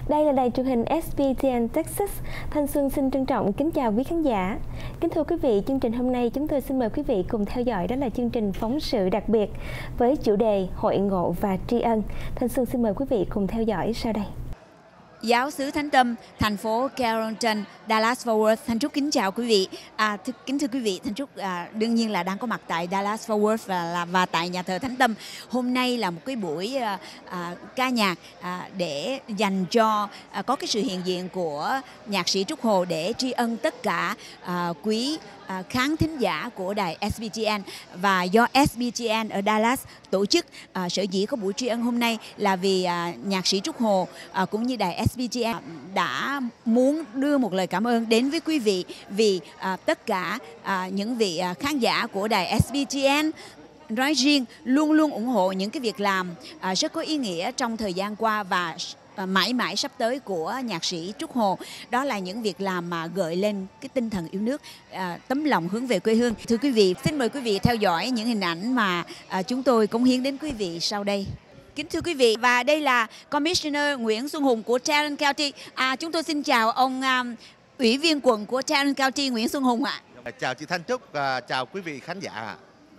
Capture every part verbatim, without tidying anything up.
Đây là đài truyền hình ét bê tê en Texas. Thanh Xuân xin trân trọng kính chào quý khán giả. Kính thưa quý vị, chương trình hôm nay chúng tôi xin mời quý vị cùng theo dõi đó là chương trình phóng sự đặc biệt với chủ đề Hội ngộ và tri ân. Thanh Xuân xin mời quý vị cùng theo dõi sau đây. Giáo xứ Thánh Tâm, thành phố Carrollton, Dallas-Fort Worth. Thanh Trúc kính chào quý vị. À, th kính thưa quý vị, Thanh Trúc à, đương nhiên là đang có mặt tại Dallas-Fort Worth và, là, và tại nhà thờ Thánh Tâm. Hôm nay là một cái buổi à, à, ca nhạc à, để dành cho à, có cái sự hiện diện của nhạc sĩ Trúc Hồ để tri ân tất cả à, quý À, khán thính giả của đài ét bê tê en, và do ét bê tê en ở Dallas tổ chức. À, sở dĩ có buổi tri ân hôm nay là vì à, nhạc sĩ Trúc Hồ à, cũng như đài ét bê tê en đã muốn đưa một lời cảm ơn đến với quý vị vì à, tất cả à, những vị à, khán giả của đài ét bê tê en nói riêng luôn luôn ủng hộ những cái việc làm à, rất có ý nghĩa trong thời gian qua và mãi mãi sắp tới của nhạc sĩ Trúc Hồ. Đó là những việc làm mà gợi lên cái tinh thần yêu nước, à, tấm lòng hướng về quê hương. Thưa quý vị, xin mời quý vị theo dõi những hình ảnh mà à, chúng tôi cống hiến đến quý vị sau đây. Kính thưa quý vị, và đây là Commissioner Nguyễn Xuân Hùng của Tarrant County. À, chúng tôi xin chào ông um, Ủy viên quận của Tarrant County Nguyễn Xuân Hùng ạ. À. Chào chị Thanh Trúc, à, chào quý vị khán giả.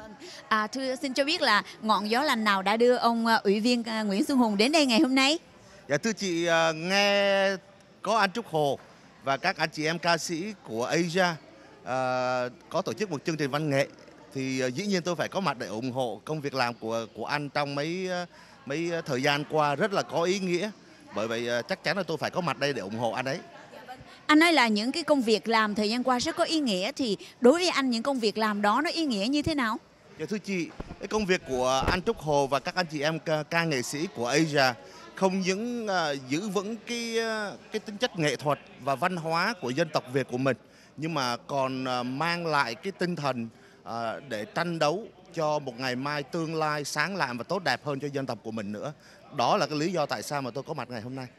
À, thưa xin cho biết là ngọn gió lành nào đã đưa ông uh, Ủy viên uh, Nguyễn Xuân Hùng đến đây ngày hôm nay? Dạ thưa chị, nghe có anh Trúc Hồ và các anh chị em ca sĩ của Asia uh, có tổ chức một chương trình văn nghệ thì uh, dĩ nhiên tôi phải có mặt để ủng hộ công việc làm của của anh trong mấy uh, mấy thời gian qua rất là có ý nghĩa. Bởi vậy uh, chắc chắn là tôi phải có mặt đây để ủng hộ anh ấy. Anh nói là những cái công việc làm thời gian qua rất có ý nghĩa, thì đối với anh những công việc làm đó nó ý nghĩa như thế nào? Dạ thưa chị, cái công việc của anh Trúc Hồ và các anh chị em ca, ca nghệ sĩ của Asia không những uh, giữ vững cái uh, cái tính chất nghệ thuật và văn hóa của dân tộc Việt của mình, nhưng mà còn uh, mang lại cái tinh thần uh, để tranh đấu cho một ngày mai tương lai sáng lạng và tốt đẹp hơn cho dân tộc của mình nữa. Đó là cái lý do tại sao mà tôi có mặt ngày hôm nay.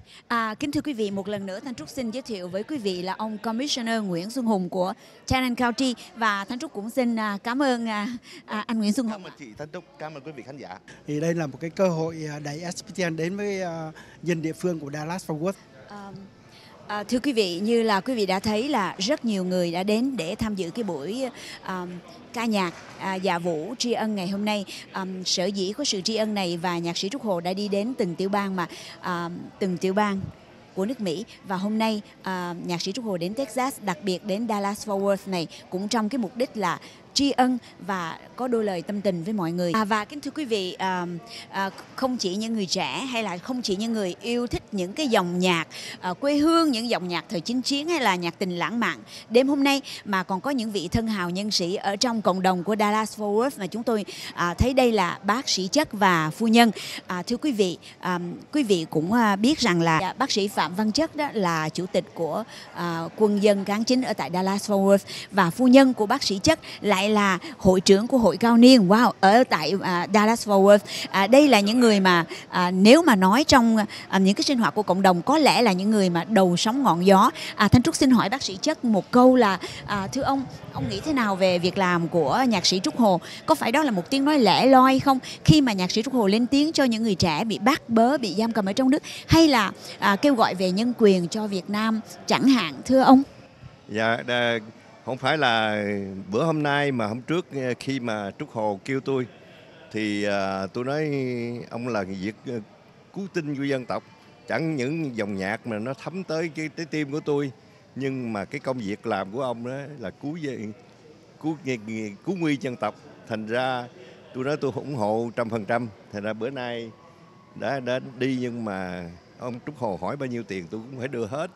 À, kính thưa quý vị, một lần nữa Thanh Trúc xin giới thiệu với quý vị là ông Commissioner Nguyễn Xuân Hùng của Tarrant County, và Thanh Trúc cũng xin à, cảm ơn à, à, anh Nguyễn Xuân Hùng. Cảm ơn chị Thanh Trúc, cảm ơn quý vị khán giả. Thì đây là một cái cơ hội đẩy ét bê tê en đến với uh, dân địa phương của Dallas-Fort Worth. À, à, thưa quý vị, như là quý vị đã thấy là rất nhiều người đã đến để tham dự cái buổi uh, ca nhạc à, dạ vũ tri ân ngày hôm nay. Um, sở dĩ có sự tri ân này và nhạc sĩ Trúc Hồ đã đi đến từng tiểu bang mà uh, từng tiểu bang của nước Mỹ, và hôm nay à, nhạc sĩ Trúc Hồ đến Texas, đặc biệt đến Dallas-Fort Worth này cũng trong cái mục đích là tri ân và có đôi lời tâm tình với mọi người. À, và kính thưa quý vị, à, à, không chỉ những người trẻ hay là không chỉ những người yêu thích những cái dòng nhạc à, quê hương, những dòng nhạc thời chinh chiến hay là nhạc tình lãng mạn đêm hôm nay, mà còn có những vị thân hào nhân sĩ ở trong cộng đồng của Dallas-Fort Worth mà chúng tôi à, thấy đây là bác sĩ Chất và phu nhân. À, thưa quý vị, à, quý vị cũng à, biết rằng là bác sĩ Phạm Văn Chất đó là chủ tịch của à, quân dân kháng chính ở tại Dallas-Fort Worth, và phu nhân của bác sĩ Chất lại là hội trưởng của hội cao niên wow ở tại uh, Dallas-Fort Worth. À, đây là những người mà à, nếu mà nói trong à, những cái sinh hoạt của cộng đồng có lẽ là những người mà đầu sóng ngọn gió. À, Thanh Trúc xin hỏi bác sĩ Chất một câu là à, thưa ông, ông nghĩ thế nào về việc làm của nhạc sĩ Trúc Hồ? Có phải đó là một tiếng nói lẻ loi không khi mà nhạc sĩ Trúc Hồ lên tiếng cho những người trẻ bị bắt bớ, bị giam cầm ở trong nước, hay là à, kêu gọi về nhân quyền cho Việt Nam chẳng hạn, thưa ông? Dạ, đà, không phải là bữa hôm nay mà hôm trước khi mà Trúc Hồ kêu tôi thì uh, tôi nói ông là việc uh, cứu tinh của dân tộc. Chẳng những dòng nhạc mà nó thấm tới cái trái tim của tôi, nhưng mà cái công việc làm của ông đó là cứu cứu cứu nguy dân tộc. Thành ra tôi nói tôi ủng hộ trăm phần trăm. Thành ra bữa nay đã đã đi, nhưng mà ông Trúc Hồ hỏi bao nhiêu tiền tôi cũng phải đưa hết.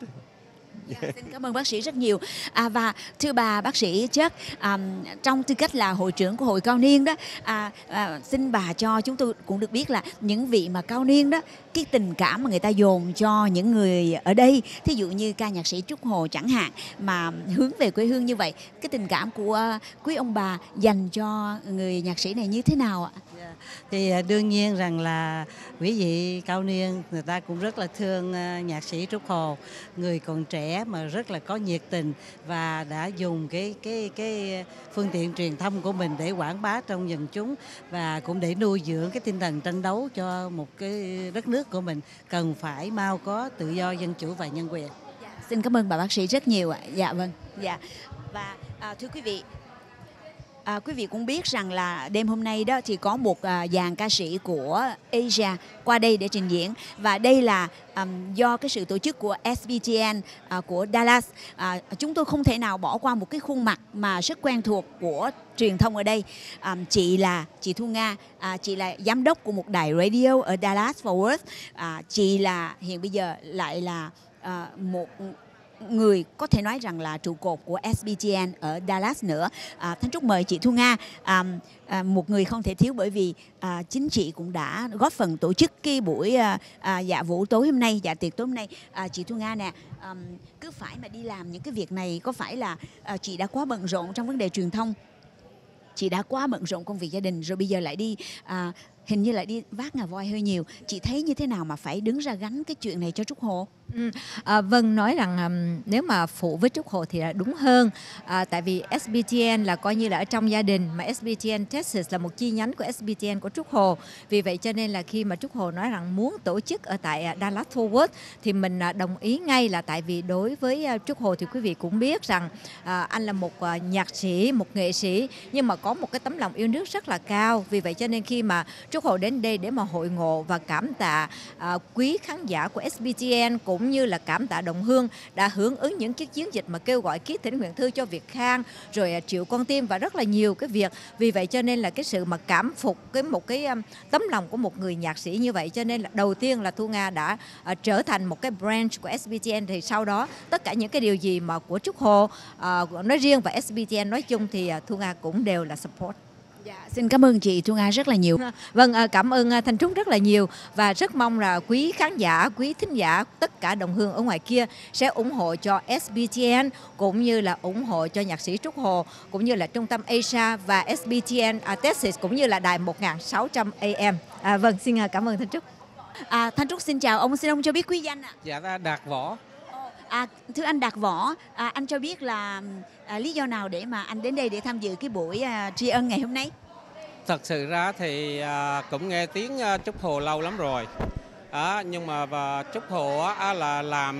Dạ, xin cảm ơn bác sĩ rất nhiều. À, và thưa bà bác sĩ Chất, à, trong tư cách là hội trưởng của hội cao niên đó, à, à, xin bà cho chúng tôi cũng được biết là những vị mà cao niên đó, cái tình cảm mà người ta dồn cho những người ở đây, thí dụ như ca nhạc sĩ Trúc Hồ chẳng hạn, mà hướng về quê hương như vậy, cái tình cảm của uh, quý ông bà dành cho người nhạc sĩ này như thế nào ạ? Yeah. Thì uh, đương nhiên rằng là quý vị cao niên người ta cũng rất là thương uh, nhạc sĩ Trúc Hồ, người còn trẻ trẻ mà rất là có nhiệt tình và đã dùng cái cái cái phương tiện truyền thông của mình để quảng bá trong quần chúng và cũng để nuôi dưỡng cái tinh thần tranh đấu cho một cái đất nước của mình cần phải mau có tự do, dân chủ và nhân quyền. Dạ, xin cảm ơn bà bác sĩ rất nhiều ạ. Dạ vâng. Dạ. Và à, thưa quý vị, À, quý vị cũng biết rằng là đêm hôm nay đó thì có một à, dàn ca sĩ của Asia qua đây để trình diễn, và đây là um, do cái sự tổ chức của ét bê tê en à, của Dallas. À, chúng tôi không thể nào bỏ qua một cái khuôn mặt mà rất quen thuộc của truyền thông ở đây. À, chị là chị Thu Nga, à, chị là giám đốc của một đài radio ở Dallas Fort Worth. À, chị là hiện bây giờ lại là à, một người có thể nói rằng là trụ cột của ét bê tê en ở Dallas nữa. À, Thanh Trúc mời chị Thu Nga, à, à, một người không thể thiếu bởi vì à, chính chị cũng đã góp phần tổ chức cái buổi à, à, dạ vũ tối hôm nay, dạ tiệc tối hôm nay. À, chị Thu Nga nè, à, cứ phải mà đi làm những cái việc này, có phải là à, chị đã quá bận rộn trong vấn đề truyền thông, chị đã quá bận rộn công việc gia đình, rồi bây giờ lại đi à, hình như lại đi vác ngà voi hơi nhiều. Chị thấy như thế nào mà phải đứng ra gánh cái chuyện này cho Trúc Hồ? Ừ. À, Vân nói rằng um, nếu mà phụ với Trúc Hồ thì là đúng hơn, à, tại vì ét bê tê en là coi như là ở trong gia đình, mà ét bê tê en Texas là một chi nhánh của ét bê tê en của Trúc Hồ. Vì vậy cho nên là khi mà Trúc Hồ nói rằng muốn tổ chức ở tại Dallas Fort Worth thì mình đồng ý ngay, là tại vì đối với Trúc Hồ thì quý vị cũng biết rằng à, anh là một uh, nhạc sĩ, một nghệ sĩ, nhưng mà có một cái tấm lòng yêu nước rất là cao. Vì vậy cho nên khi mà Trúc Hồ đến đây để mà hội ngộ và cảm tạ à, quý khán giả của ét bê tê en cũng cũng như là cảm tạ đồng hương đã hưởng ứng những cái chiến dịch mà kêu gọi ký thỉnh nguyện thư cho Việt Khang, rồi Triệu Con Tim và rất là nhiều cái việc. Vì vậy cho nên là cái sự mà cảm phục cái một cái um, tấm lòng của một người nhạc sĩ như vậy, cho nên là đầu tiên là Thu Nga đã uh, trở thành một cái branch của ét bê tê en, thì sau đó tất cả những cái điều gì mà của Trúc Hồ uh, nói riêng và ét bê tê en nói chung thì uh, Thu Nga cũng đều là support. Dạ, xin cảm ơn chị Thu Nga rất là nhiều. Vâng, cảm ơn Thanh Trúc rất là nhiều, và rất mong là quý khán giả, quý thính giả, tất cả đồng hương ở ngoài kia sẽ ủng hộ cho ét bê tê en cũng như là ủng hộ cho nhạc sĩ Trúc Hồ, cũng như là trung tâm Asia và ét bê tê en uh, Texas cũng như là đài một nghìn sáu trăm A M. À, vâng, xin cảm ơn Thanh Trúc. À, Thanh Trúc xin chào ông, xin ông cho biết quý danh ạ. Dạ, Đạt Võ. À, thưa anh Đạt Võ, à, anh cho biết là à, lý do nào để mà anh đến đây để tham dự cái buổi à, tri ân ngày hôm nay? Thật sự ra thì à, cũng nghe tiếng à, Trúc Hồ lâu lắm rồi, à, nhưng mà và Trúc Hồ á, là làm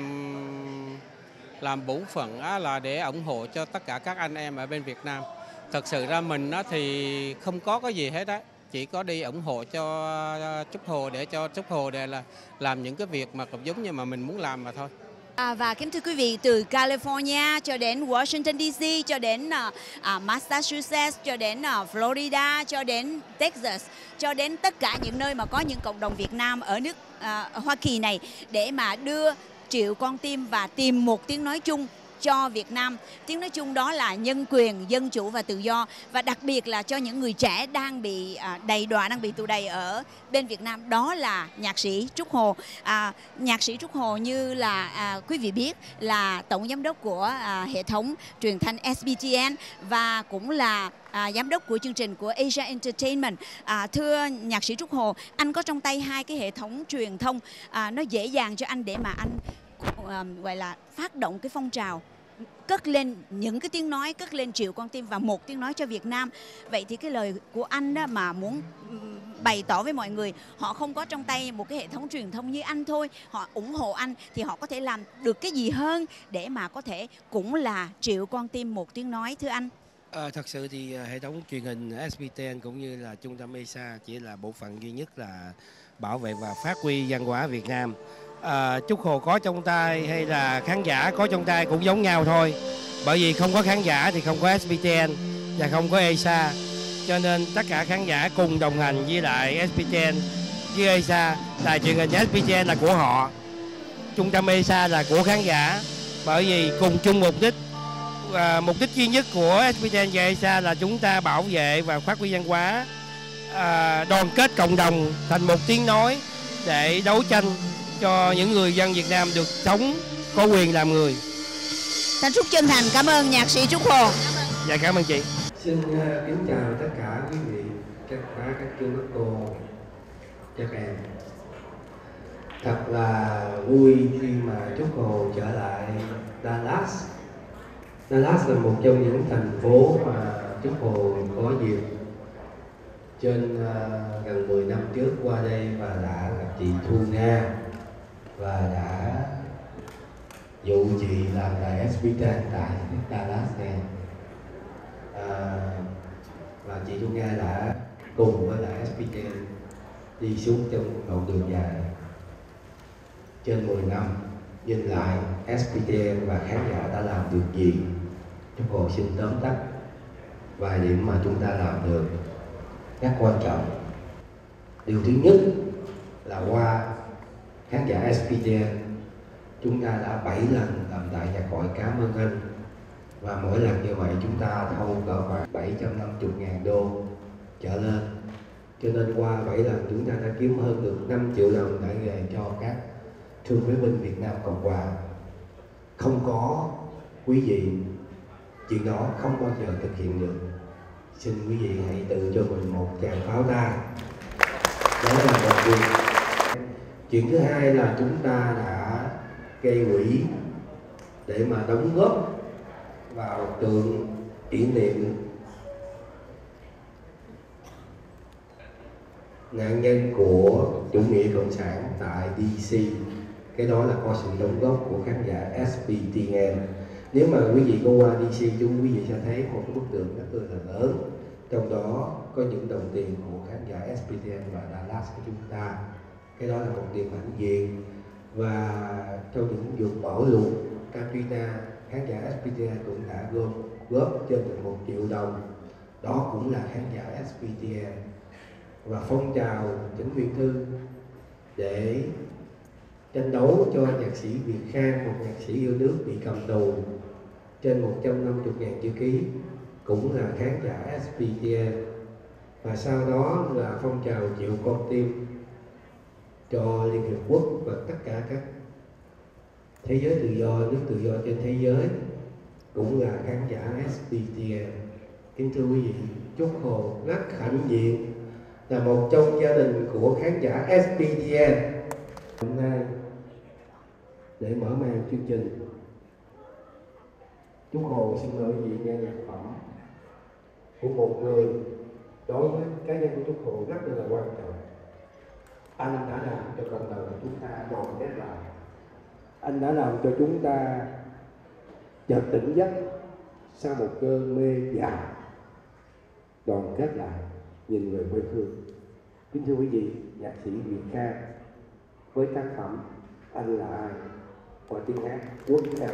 làm bổn phận á, là để ủng hộ cho tất cả các anh em ở bên Việt Nam. Thật sự ra mình á, thì không có cái gì hết á, chỉ có đi ủng hộ cho Trúc Hồ để cho Trúc Hồ để là làm những cái việc mà cũng giống như mà mình muốn làm mà thôi. À, và kính thưa quý vị, từ California cho đến Washington đê xê, cho đến uh, uh, Massachusetts, cho đến uh, Florida, cho đến Texas, cho đến tất cả những nơi mà có những cộng đồng Việt Nam ở nước uh, Hoa Kỳ này, để mà đưa Triệu Con Tim và tìm một tiếng nói chung cho Việt Nam. Tiếng nói chung đó là nhân quyền, dân chủ và tự do, và đặc biệt là cho những người trẻ đang bị à, đầy đọa, đang bị tù đầy ở bên Việt Nam, đó là nhạc sĩ Trúc Hồ. À, nhạc sĩ Trúc Hồ như là à, quý vị biết là tổng giám đốc của à, hệ thống truyền thanh ét bê tê en và cũng là à, giám đốc của chương trình của Asia Entertainment. À, thưa nhạc sĩ Trúc Hồ, anh có trong tay hai cái hệ thống truyền thông, à, nó dễ dàng cho anh để mà anh uh, gọi là phát động cái phong trào, cất lên những cái tiếng nói, cất lên Triệu Con Tim và một tiếng nói cho Việt Nam. Vậy thì cái lời của anh đó mà muốn bày tỏ với mọi người, họ không có trong tay một cái hệ thống truyền thông như anh thôi, họ ủng hộ anh thì họ có thể làm được cái gì hơn để mà có thể cũng là Triệu Con Tim một tiếng nói, thưa anh? À, thật sự thì hệ thống truyền hình ét bê tê en cũng như là trung tâm Asia chỉ là bộ phận duy nhất là bảo vệ và phát huy văn hóa Việt Nam. À, Trúc Hồ có trong tay hay là khán giả có trong tay cũng giống nhau thôi, bởi vì không có khán giả thì không có ét bê tê en và không có Asia, cho nên tất cả khán giả cùng đồng hành với lại ét bê tê en với Asia. Đài truyền hình ét bê tê en là của họ, trung tâm Asia là của khán giả, bởi vì cùng chung mục đích. À, mục đích duy nhất của ét bê tê en và Asia là chúng ta bảo vệ và phát huy văn hóa, à, đoàn kết cộng đồng thành một tiếng nói để đấu tranh cho những người dân Việt Nam được sống, có quyền làm người. Thanh Trúc chân thành cảm ơn nhạc sĩ Trúc Hồ. Dạ, cảm ơn chị. Xin uh, kính chào tất cả quý vị, các bác, các chú, các cô, các em. Thật là vui khi mà Trúc Hồ trở lại Dallas. Dallas là một trong những thành phố mà Trúc Hồ có dịp trên uh, gần mười năm trước qua đây và đã gặp chị Thu Nga và đã dụ chị làm đài ét pê en tại Dallas này. À, và chị Thu Nga đã cùng với đài ét pê en đi xuống trong đoạn đường dài trên mười năm. Nhìn lại ét pê en và khán giả đã làm được gì, Trúc Hồ xin tóm tắt vài điểm mà chúng ta làm được rất quan trọng. Điều thứ nhất là qua khán giả ét pê en, chúng ta đã bảy lần làm đại nhạc hội Cảm ơn anh, và mỗi lần như vậy chúng ta thâu cỡ khoảng bảy trăm năm mươi ngàn đô trở lên. Cho nên qua bảy lần chúng ta đã kiếm hơn được năm triệu đồng đại về cho các thương phế binh Việt Nam Cộng Hòa. Không có quý vị, chuyện đó không bao giờ thực hiện được. Xin quý vị hãy tự cho mình một tràng pháo tay. Đó là một việc. Chuyện thứ hai là chúng ta đã gây quỹ để mà đóng góp vào tượng kỷ niệm nạn nhân của chủ nghĩa cộng sản tại đê xê. Cái đó là có sự đóng góp của khán giả ét pê tê en. Nếu mà quý vị có qua đê xê, chúng quý vị sẽ thấy một cái bức tượng rất là lớn, trong đó có những đồng tiền của khán giả ét pê tê en và Dallas của chúng ta. Cái đó là một điểm hãnh diện. Và trong những vụ bão lụt Katrina, khán giả ét pê tê en cũng đã gom góp trên được một triệu đồng. Đó cũng là khán giả ét pê tê en. Và phong trào Chỉnh Nguyên Thư để tranh đấu cho nhạc sĩ Việt Khang, một nhạc sĩ yêu nước bị cầm tù trên một trăm năm mươi ngàn chữ ký, cũng là khán giả ét pê tê en. Và sau đó là phong trào chịu con tim cho Liên Hiệp Quốc và tất cả các thế giới tự do, nước tự do trên thế giới, cũng là khán giả ét pê tê en. Kính thưa quý vị, Trúc Hồ rất hãnh diện là một trong gia đình của khán giả ét pê tê en. Hôm nay để mở màn chương trình, Trúc Hồ xin mời quý vị nghe nhạc phẩm của một người đối với cá nhân của Trúc Hồ rất là quan trọng. Anh đã làm cho cộng đồng của chúng ta đoàn kết lại. Anh đã làm cho chúng ta chợt tỉnh giấc sau một cơn mê dài, đoàn kết lại, nhìn về quê hương. Kính thưa quý vị, nhạc sĩ Việt Khang với tác phẩm Anh Là Ai qua tiếng hát Quốc Khang.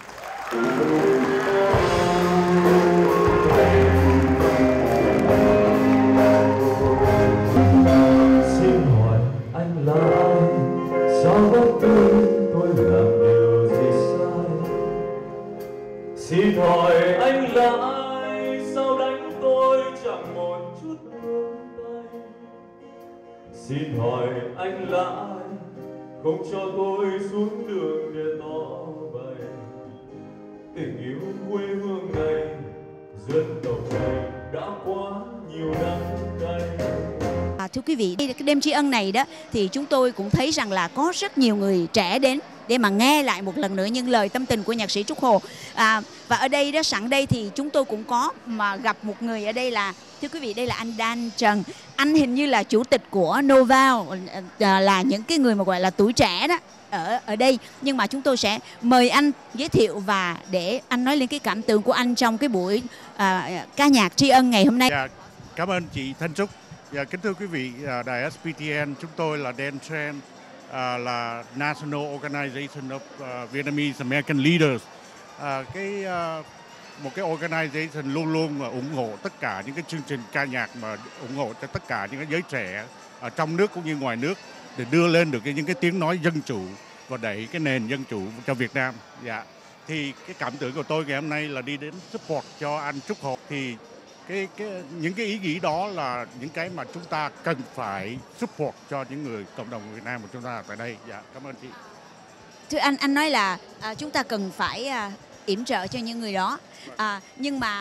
Xin hỏi anh là ai, sao bất cứ tôi làm điều gì sai? Xin hỏi anh là ai, sao đánh tôi chẳng một chút thương tay? Xin hỏi anh là ai, không cho tôi xuống đường để tỏ bày tình yêu quê hương này, dân tộc này đã quá nhiều năm nay. À, thưa quý vị, cái đêm tri ân này đó thì chúng tôi cũng thấy rằng là có rất nhiều người trẻ đến để mà nghe lại một lần nữa những lời tâm tình của nhạc sĩ Trúc Hồ. À, và ở đây đó, sẵn đây thì chúng tôi cũng có mà gặp một người ở đây là, thưa quý vị, đây là anh Dan Trần. Anh hình như là chủ tịch của Noval, à, là những cái người mà gọi là tuổi trẻ đó ở ở đây. Nhưng mà chúng tôi sẽ mời anh giới thiệu và để anh nói lên cái cảm tưởng của anh trong cái buổi à, ca nhạc tri ân ngày hôm nay. Dạ, cảm ơn chị Thanh Trúc. Dạ, kính thưa quý vị, đài ét pê tê en, chúng tôi là Dan Tran, uh, là National Organization of uh, Vietnamese American Leaders. Uh, cái uh, một cái organization luôn luôn uh, ủng hộ tất cả những cái chương trình ca nhạc mà ủng hộ cho tất cả những cái giới trẻ ở trong nước cũng như ngoài nước để đưa lên được cái, những cái tiếng nói dân chủ và đẩy cái nền dân chủ cho Việt Nam. Dạ. Thì cái cảm tưởng của tôi ngày hôm nay là đi đến support cho anh Trúc Hồ. Thì cái, cái những cái ý nghĩ đó là những cái mà chúng ta cần phải support cho những người cộng đồng Việt Nam của chúng ta tại đây. Dạ, cảm ơn chị. Thưa anh, anh nói là à, chúng ta cần phải à, yểm trợ cho những người đó. À, nhưng mà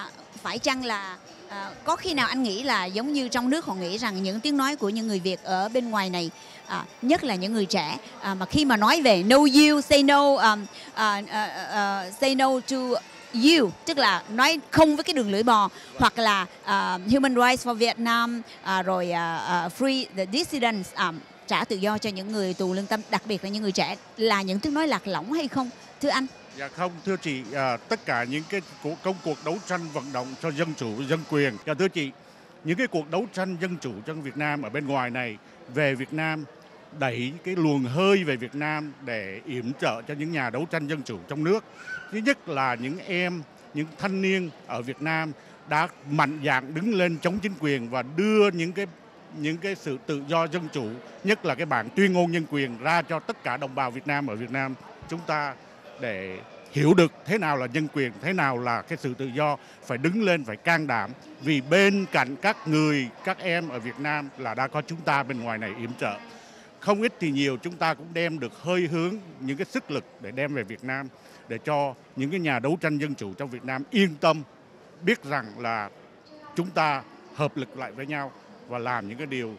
phải chăng là à, có khi nào anh nghĩ là giống như trong nước họ nghĩ rằng những tiếng nói của những người Việt ở bên ngoài này, à, nhất là những người trẻ, à, mà khi mà nói về no you, say no, um, uh, uh, uh, say no to you, tức là nói không với cái đường lưỡi bò, hoặc là uh, human rights for Vietnam, uh, rồi uh, uh, free the dissidents, um, trả tự do cho những người tù lương tâm, đặc biệt là những người trẻ, là những tiếng nói lạc lõng hay không, thưa anh? Dạ không, thưa chị, à, tất cả những cái cuộc, công cuộc đấu tranh vận động cho dân chủ, dân quyền. Dạ thưa chị, những cái cuộc đấu tranh dân chủ trong Việt Nam ở bên ngoài này về Việt Nam, đẩy cái luồng hơi về Việt Nam để yểm trợ cho những nhà đấu tranh dân chủ trong nước. Thứ nhất là những em, những thanh niên ở Việt Nam đã mạnh dạn đứng lên chống chính quyền và đưa những cái những cái sự tự do dân chủ, nhất là cái bản tuyên ngôn nhân quyền ra cho tất cả đồng bào Việt Nam ở Việt Nam chúng ta, để hiểu được thế nào là nhân quyền, thế nào là cái sự tự do, phải đứng lên, phải can đảm. Vì bên cạnh các người, các em ở Việt Nam là đã có chúng ta bên ngoài này yểm trợ. Không ít thì nhiều chúng ta cũng đem được hơi hướng, những cái sức lực để đem về Việt Nam, để cho những cái nhà đấu tranh dân chủ trong Việt Nam yên tâm, biết rằng là chúng ta hợp lực lại với nhau và làm những cái điều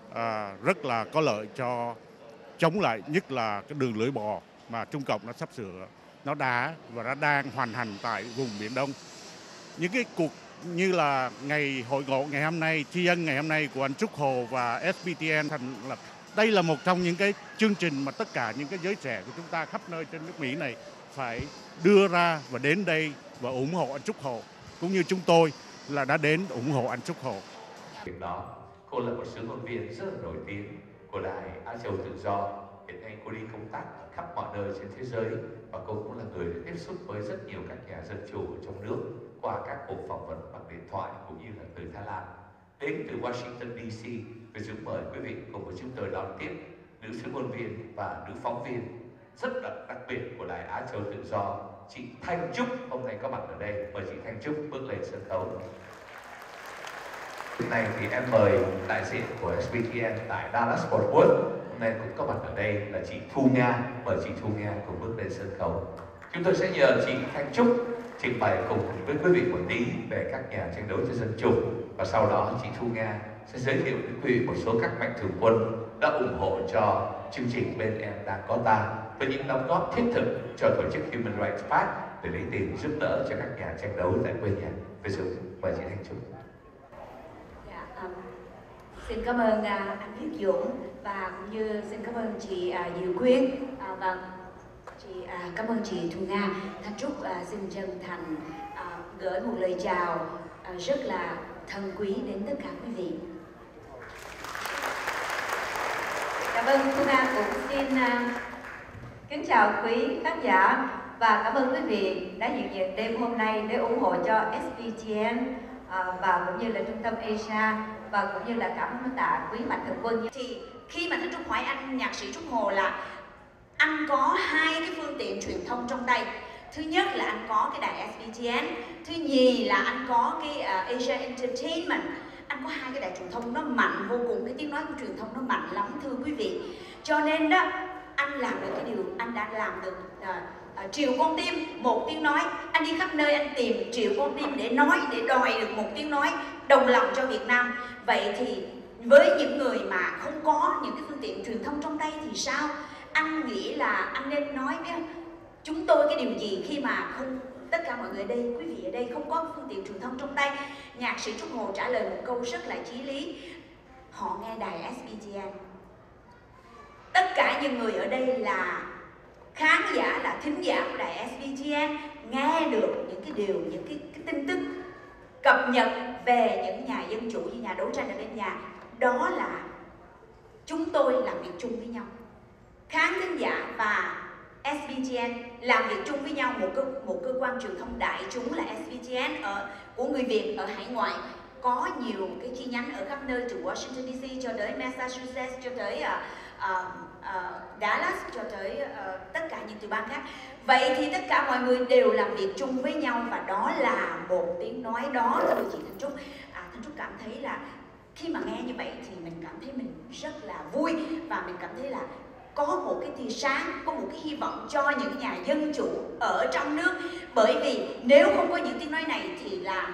à, rất là có lợi cho chống lại, nhất là cái đường lưỡi bò mà Trung Cộng nó sắp sửa, nó đã và nó đang hoàn hành tại vùng Biển Đông. Những cái cuộc như là ngày hội ngộ ngày hôm nay, tri ân ngày hôm nay của anh Trúc Hồ và ét pê tê en thành lập, đây là một trong những cái chương trình mà tất cả những cái giới trẻ của chúng ta khắp nơi trên nước Mỹ này phải đưa ra và đến đây và ủng hộ anh Trúc Hồ, cũng như chúng tôi là đã đến ủng hộ anh Trúc Hồ. Việc đó, cô là một sứ ngôn viên rất là nổi tiếng của Đài Á Châu Tự Do. Hiện nay cô đi công tác khắp mọi nơi trên thế giới và cô cũng là người đã tiếp xúc với rất nhiều các nhà dân chủ ở trong nước qua các cuộc phỏng vấn bằng điện thoại cũng như là từ Thái Lan. Đến từ Washington đê xê, tôi xin mời quý vị cùng với chúng tôi đón tiếp nữ sứ ngôn viên và nữ phóng viên rất đặc, đặc biệt của Đài Á Châu Tự Do, chị Thanh Trúc hôm nay có mặt ở đây. Mời chị Thanh Trúc bước lên sân khấu. Hôm nay thì em mời đại diện của ét pê tê en tại Dallas Fort Worth, hôm nay cũng có mặt ở đây là chị Thu Nga. Mời chị Thu Nga cùng bước lên sân khấu. Chúng tôi sẽ nhờ chị Thanh Trúc trình bày cùng với quý vị một tí về các nhà tranh đấu cho dân chủ, và sau đó chị Thu Nga sẽ giới thiệu với quý vị một số các mạnh thường quân đã ủng hộ cho chương trình Bên Em Đang Có Ta với những đóng góp thiết thực cho tổ chức Human Rights Watch để lấy tiền giúp đỡ cho các nhà tranh đấu tại quê nhà. Ví dụ, mời chị Thanh Trúc. Dạ, um, xin cảm ơn uh, anh Viết Dũng và cũng như xin cảm ơn chị uh, Diệu Quyên. Uh, và chị uh, cảm ơn chị Thu Nga. Thanh Trúc uh, xin chân thành uh, gửi một lời chào uh, rất là thân quý đến tất cả quý vị. Cảm ơn Thu Nga cũng xin uh, kính chào quý khán giả và cảm ơn quý vị đã hiện diện đêm hôm nay để ủng hộ cho ét pê tê en uh, và cũng như là Trung tâm Asia và cũng như là cảm tạ quý mạnh thường quân. Thì khi mà Thanh Trúc hỏi anh nhạc sĩ Trúc Hồ là anh có hai cái phương tiện truyền thông trong tay. Thứ nhất là anh có cái đài ét pê tê en, thứ nhì là anh có cái uh, Asia Entertainment. Anh có hai cái đài truyền thông nó mạnh vô cùng, cái tiếng nói của truyền thông nó mạnh lắm thưa quý vị. Cho nên đó, anh làm được cái điều anh đã làm được. Uh, uh, triệu con tim, một tiếng nói. Anh đi khắp nơi anh tìm triệu con tim để nói, để đòi được một tiếng nói đồng lòng cho Việt Nam. Vậy thì với những người mà không có những cái phương tiện truyền thông trong tay thì sao? Anh nghĩ là anh nên nói với chúng tôi cái điều gì khi mà không, tất cả mọi người ở đây, quý vị ở đây không có phương tiện truyền thông trong tay. Nhạc sĩ Trúc Hồ trả lời một câu rất là chí lý. Họ nghe đài ét pê tê en. Tất cả những người ở đây là khán giả, là thính giả của đài ét pê tê en, nghe được những cái điều, những cái, cái tin tức cập nhật về những nhà dân chủ, như nhà đấu tranh ở bên nhà. Đó là chúng tôi làm việc chung với nhau. Khán thính giả và ét pê tê en làm việc chung với nhau, một cơ, một cơ quan truyền thông đại chúng là ét pê tê en ở, của người Việt ở hải ngoại. Có nhiều cái chi nhánh ở khắp nơi, từ Washington đê xê cho tới Massachusetts, cho tới uh, uh, uh, Dallas, cho tới uh, tất cả những tiểu bang khác. Vậy thì tất cả mọi người đều làm việc chung với nhau, và đó là một tiếng nói đó, thưa chị Thanh Trúc. À, Thanh Trúc cảm thấy là khi mà nghe như vậy thì mình cảm thấy mình rất là vui, và mình cảm thấy là có một cái tia sáng, có một cái hy vọng cho những nhà dân chủ ở trong nước. Bởi vì nếu không có những tiếng nói này thì là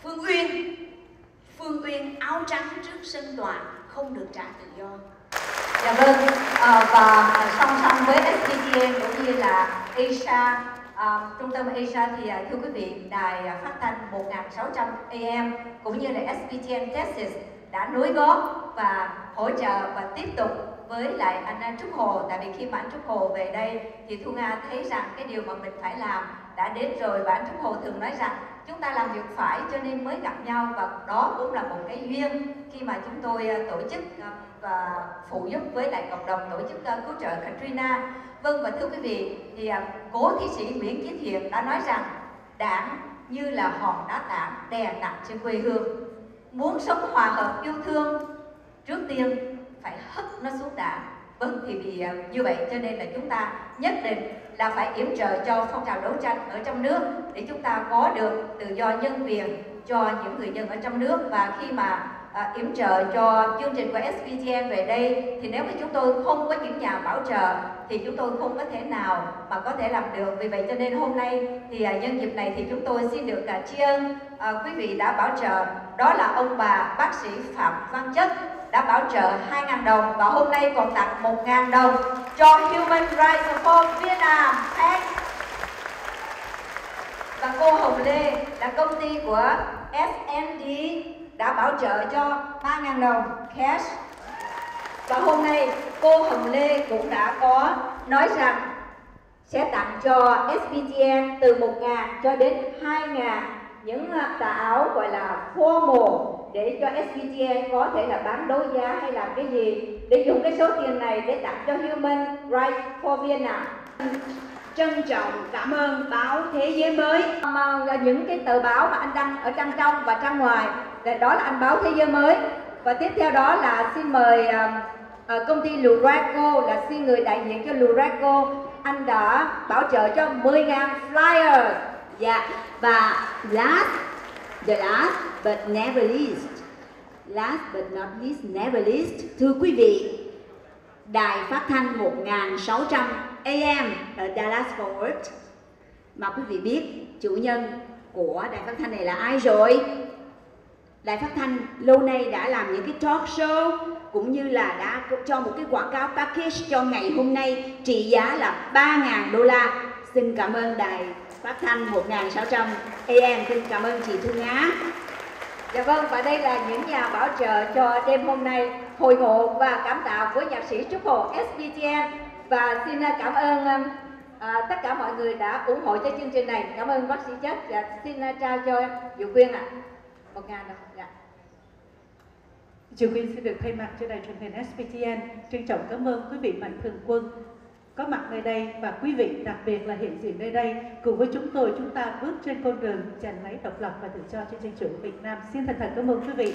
Phương Uyên. Phương Uyên áo trắng trước sân tòa không được trả tự do. Dạ vâng, à, và song song với ét pê tê en cũng như là Asia, à, trung tâm Asia thì à, thưa quý vị, đài phát thanh một nghìn sáu trăm A M cũng như là ét pê tê en Texas đã nối góp và hỗ trợ và tiếp tục với lại anh Trúc Hồ. Tại vì khi mà anh Trúc Hồ về đây thì Thu Nga thấy rằng cái điều mà mình phải làm đã đến rồi, và anh Trúc Hồ thường nói rằng chúng ta làm việc phải cho nên mới gặp nhau, và đó cũng là một cái duyên khi mà chúng tôi tổ chức và phụ giúp với lại cộng đồng tổ chức cứu trợ Katrina. Vâng, và thưa quý vị, thì cố thi sĩ Nguyễn Chí Thiện đã nói rằng đảng như là hòn đá tảng đè nặng trên quê hương. Muốn sống hòa hợp yêu thương, trước tiên phải hất nó xuống đảng. Vâng, thì vì như vậy cho nên là chúng ta nhất định là phải yểm trợ cho phong trào đấu tranh ở trong nước để chúng ta có được tự do nhân quyền cho những người dân ở trong nước. Và khi mà à, yểm trợ cho chương trình của ét pê tê en về đây thì nếu mà chúng tôi không có những nhà bảo trợ thì chúng tôi không có thể nào mà có thể làm được. Vì vậy cho nên hôm nay thì à, nhân dịp này thì chúng tôi xin được à, tri ân à, quý vị đã bảo trợ. Đó là ông bà bác sĩ Phạm Văn Chất đã bảo trợ hai nghìn đồng, và hôm nay còn tặng một nghìn đồng cho Human Rights for Vietnam. Và cô Hồng Lê là công ty của ét en đê đã bảo trợ cho ba nghìn đồng cash. Và hôm nay cô Hồng Lê cũng đã có nói rằng sẽ tặng cho ét pê tê en từ một nghìn cho đến hai nghìn những tà áo gọi là formal để cho ét pê tê en có thể là bán đấu giá hay làm cái gì, để dùng cái số tiền này để tặng cho Human Rights for Vietnam. Trân trọng cảm ơn báo Thế Giới Mới, mà những cái tờ báo mà anh đăng ở trang trong và trang ngoài, đó là anh báo Thế Giới Mới. Và tiếp theo đó là xin mời uh, uh, công ty Luraco, là xin người đại diện cho Luraco, anh đã bảo trợ cho mười nghìn flyer. Dạ, và last, the last but never least, last but not least, never least, thưa quý vị, đài phát thanh một nghìn sáu trăm A M ở Dallas Fort Worth, mà quý vị biết chủ nhân của đài phát thanh này là ai rồi? Đài phát thanh lâu nay đã làm những cái talk show cũng như là đã cho một cái quảng cáo package cho ngày hôm nay trị giá là ba nghìn đô la. Xin cảm ơn đài phát thanh một nghìn sáu trăm A M, xin cảm ơn chị Thu Nga. Dạ vâng, và đây là những nhà bảo trợ cho đêm hôm nay, hồi ngộ và cảm tạ của nhạc sĩ Trúc Hồ ét pê tê en. Và xin cảm ơn à, tất cả mọi người đã ủng hộ cho chương trình này. Cảm ơn bác sĩ Chất. Dạ, xin trao cho Diệu Quyên ạ. À. Một ngàn đồng. Dạ. Diệu Quyên xin được thay mặt cho đài truyền hình ét pê tê en trân trọng cảm ơn quý vị mạnh thường quân có mặt nơi đây, và quý vị đặc biệt là hiện diện nơi đây cùng với chúng tôi, chúng ta bước trên con đường giành lấy độc lập và tự do cho dân chủ Việt Nam. Xin thành thật cảm ơn quý vị.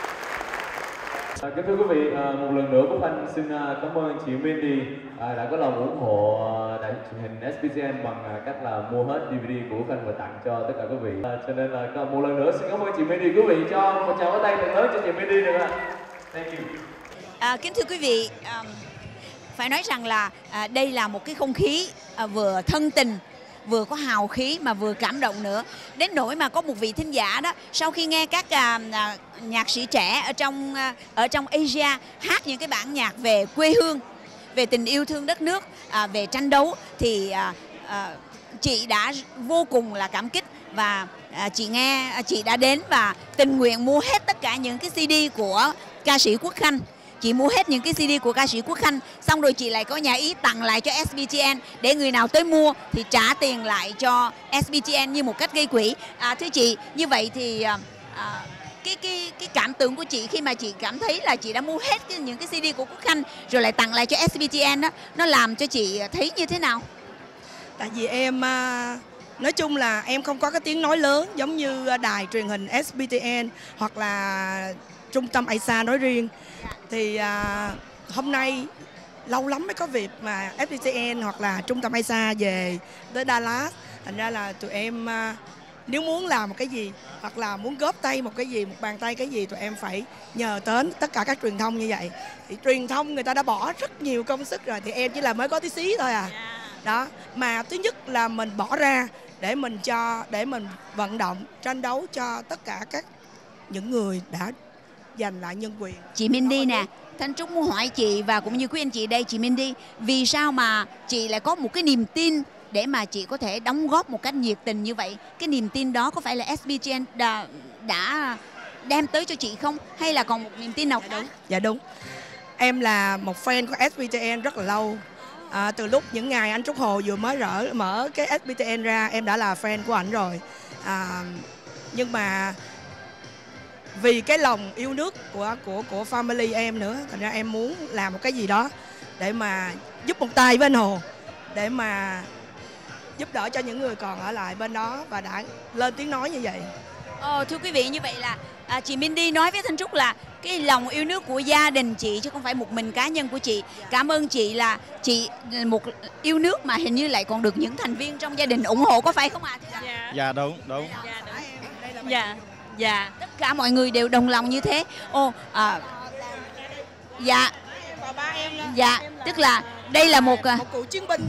À, kính thưa quý vị, à, một lần nữa Quốc Anh xin cảm ơn chị Mandy à, đã có lòng ủng hộ đài truyền hình ét pê tê en bằng cách là mua hết đê vê đê của Quốc Anh và tặng cho tất cả quý vị. À, cho nên là một lần nữa xin cảm ơn chị Mandy. Quý vị cho một tràng vỗ tay thật lớn cho chị Mandy được ạ. Thank you. À, kính thưa quý vị, um, phải nói rằng là à, đây là một cái không khí à, vừa thân tình, vừa có hào khí mà vừa cảm động nữa. Đến nỗi mà có một vị thính giả đó, sau khi nghe các à, à, nhạc sĩ trẻ ở trong à, ở trong Asia hát những cái bản nhạc về quê hương, về tình yêu thương đất nước, à, về tranh đấu, thì à, à, chị đã vô cùng là cảm kích. Và à, chị nghe chị đã đến và tình nguyện mua hết tất cả những cái xê đê của ca sĩ Quốc Khanh. Chị mua hết những cái xê đê của ca sĩ Quốc Khanh, xong rồi chị lại có nhà ý tặng lại cho ét pê tê en để người nào tới mua thì trả tiền lại cho ét pê tê en như một cách gây quỹ. À, thưa chị, như vậy thì à, cái cái cái cảm tưởng của chị khi mà chị cảm thấy là chị đã mua hết cái, những cái xê đê của Quốc Khanh rồi lại tặng lại cho ét pê tê en đó, nó làm cho chị thấy như thế nào? Tại vì em nói chung là em không có cái tiếng nói lớn giống như đài truyền hình ét pê tê en hoặc là trung tâm a ét a nói riêng. Thì à, hôm nay lâu lắm mới có việc mà ét pê tê en hoặc là trung tâm a ét a về tới Dallas. Thành ra là tụi em à, nếu muốn làm một cái gì hoặc là muốn góp tay một cái gì, một bàn tay cái gì, tụi em phải nhờ đến tất cả các truyền thông như vậy. Thì truyền thông người ta đã bỏ rất nhiều công sức rồi, thì em chỉ là mới có tí xí thôi à. Đó, mà thứ nhất là mình bỏ ra để mình cho để mình vận động tranh đấu cho tất cả các những người đã giành lại nhân quyền. Chị Mindy nè, Thanh Trúc muốn hỏi chị và cũng như quý anh chị đây, chị Mindy, vì sao mà chị lại có một cái niềm tin để mà chị có thể đóng góp một cách nhiệt tình như vậy? Cái niềm tin đó có phải là ét bê tê en đã, đã đem tới cho chị không? Hay là còn một niềm tin nào khác? Dạ đúng. Em là một fan của ét bê tê en rất là lâu. À, từ lúc những ngày anh Trúc Hồ vừa mới rỡ mở cái ét bê tê en ra, em đã là fan của ảnh rồi. À, nhưng mà vì cái lòng yêu nước của của của family em nữa, thành ra em muốn làm một cái gì đó để mà giúp một tay với anh Hồ, để mà giúp đỡ cho những người còn ở lại bên đó và đã lên tiếng nói như vậy. Ồ, thưa quý vị, như vậy là à, chị Mindy nói với Thanh Trúc là cái lòng yêu nước của gia đình chị chứ không phải một mình cá nhân của chị. Cảm ơn chị, là chị một yêu nước mà hình như lại còn được những thành viên trong gia đình ủng hộ, có phải không ạ? À? Dạ. Dạ đúng, đúng. Dạ, dạ. Tất cả mọi người đều đồng lòng như thế. Ồ, à, dạ. Dạ, tức là đây là một một cựu chiến binh.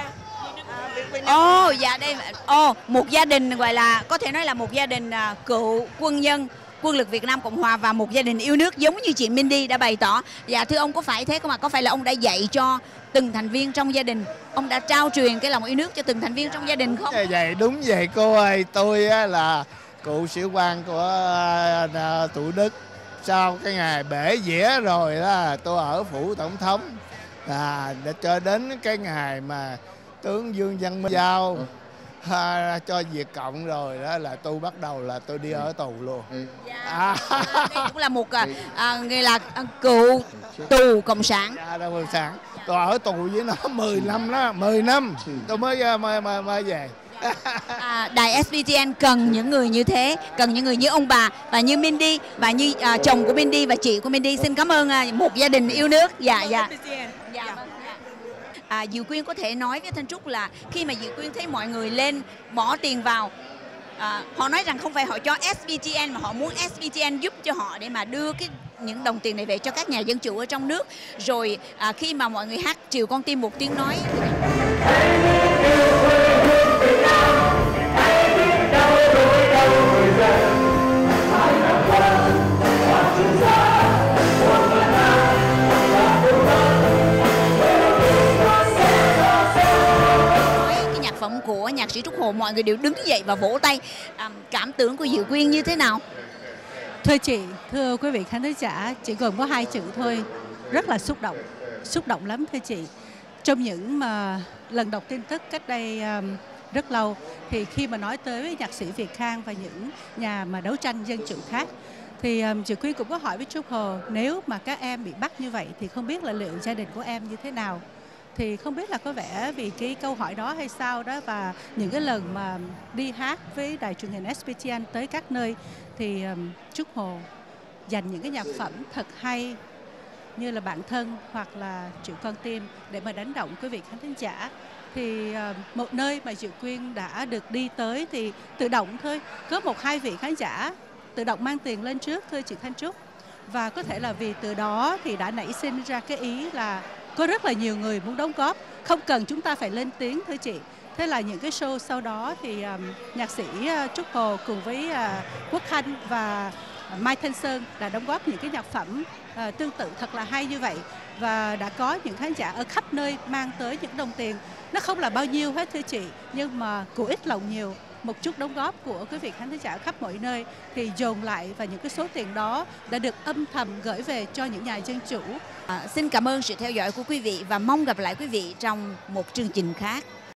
Ồ, oh, dạ đây, ồ, oh, một gia đình gọi là có thể nói là một gia đình uh, cựu quân nhân quân lực Việt Nam Cộng Hòa và một gia đình yêu nước giống như chị Mindy đã bày tỏ. Dạ thưa ông, có phải thế không ạ? Có phải là ông đã dạy cho từng thành viên trong gia đình, ông đã trao truyền cái lòng yêu nước cho từng thành viên trong gia đình không? Vậy đúng vậy cô ơi, tôi là cựu sĩ quan của Thủ Đức. Sau cái ngày bể dĩa rồi đó, tôi ở phủ tổng thống, à, để cho đến cái ngày mà tướng Dương Văn Minh giao à, cho Việt Cộng rồi đó là tôi bắt đầu là tôi đi ở tù luôn. Dạ. À. À, đây cũng là một à, người là à, cựu tù cộng sản. Dạ, cộng sản. Tôi ở tù với nó mười năm đó, mười năm tôi mới mới mới, mới về. À, đài ét bê tê en cần những người như thế, cần những người như ông bà và như Mindy và như à, chồng của Mindy và chị của Mindy. Xin cảm ơn à, một gia đình yêu nước. Dạ dạ. Dạ. À, Diệu Quyên có thể nói với Thanh Trúc là khi mà Diệu Quyên thấy mọi người lên bỏ tiền vào, à, họ nói rằng không phải họ cho ét bê tê en mà họ muốn ét bê tê en giúp cho họ để mà đưa cái những đồng tiền này về cho các nhà dân chủ ở trong nước. Rồi à, khi mà mọi người hát Chiều Con Tim Một Tiếng Nói, phẩm của nhạc sĩ Trúc Hồ, mọi người đều đứng dậy và vỗ tay. À, cảm tưởng của Diệu Quyên như thế nào? Thưa chị, thưa quý vị khán giả, chỉ gồm có hai chữ thôi, rất là xúc động, xúc động lắm thưa chị. Trong những mà lần đọc tin tức cách đây um, rất lâu, thì khi mà nói tới với nhạc sĩ Việt Khang và những nhà mà đấu tranh dân chủ khác, thì um, chị Quyên cũng có hỏi với Trúc Hồ, nếu mà các em bị bắt như vậy thì không biết là liệu gia đình của em như thế nào. Thì không biết là có vẻ vì cái câu hỏi đó hay sao đó, và những cái lần mà đi hát với đài truyền hình ét bê tê en tới các nơi thì um, Trúc Hồ dành những cái nhạc phẩm thật hay như là Bạn Thân hoặc là Triệu Con Tim để mà đánh động quý vị khán thính giả. Thì uh, một nơi mà Diệu Quyên đã được đi tới thì tự động thôi, có một hai vị khán giả tự động mang tiền lên trước thưa chị Thanh Trúc. Và có thể là vì từ đó thì đã nảy sinh ra cái ý là có rất là nhiều người muốn đóng góp, không cần chúng ta phải lên tiếng thưa chị. Thế là những cái show sau đó thì um, nhạc sĩ uh, Trúc Hồ cùng với uh, Quốc Khanh và uh, Mai Thanh Sơn đã đóng góp những cái nhạc phẩm uh, tương tự thật là hay như vậy. Và đã có những khán giả ở khắp nơi mang tới những đồng tiền. Nó không là bao nhiêu hết thưa chị, nhưng mà của ít lòng nhiều. Một chút đóng góp của quý vị khán giả khắp mọi nơi thì dồn lại, và những cái số tiền đó đã được âm thầm gửi về cho những nhà dân chủ. À, xin cảm ơn sự theo dõi của quý vị và mong gặp lại quý vị trong một chương trình khác.